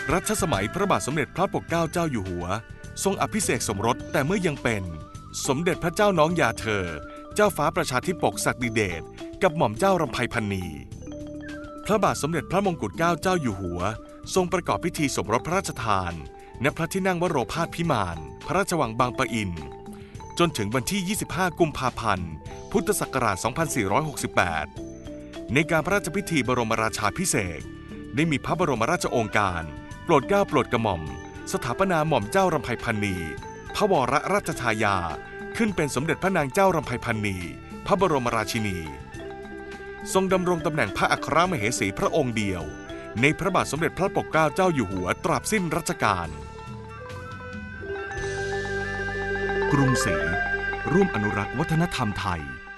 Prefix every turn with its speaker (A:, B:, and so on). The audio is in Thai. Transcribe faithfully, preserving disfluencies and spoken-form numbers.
A: รัชสมัยพระบาทสมเด็จพระปกเกล้าเจ้าอยู่หัวทรงอภิเษกสมรสแต่เมื่อยังเป็นสมเด็จพระเจ้าน้องยาเธอเจ้าฟ้าประชาธิปกศักดิเดชกับหม่อมเจ้ารำไพพรรณีพระบาทสมเด็จพระมงกุฎเกล้าเจ้าอยู่หัวทรงประกอบพิธีสมรสพระราชทานณพระที่นั่งวโรภาสพิมานพระราชวังบางปะอินจนถึงวันที่ยี่สิบห้ากุมภาพันธ์พุทธศักราชสองพันสี่ร้อยหกสิบแปดในการพระราชพิธีบรมราชาภิเษกได้มีพระบรมราชโองการโปรดเกล้าโปรดกระหม่อมสถาปนาหม่อมเจ้ารำไพพรรณีพระวรราชทายาขึ้นเป็นสมเด็จพระนางเจ้ารำไพพรรณีพระบรมราชินีทรงดำรงตำแหน่งพระอัครมเหสีพระองค์เดียวในพระบาทสมเด็จพระปกเกล้าเจ้าอยู่หัวตราบสิ้นรัชกาลกรุงศรีร่วมอนุรักษ์วัฒนธรรมไทย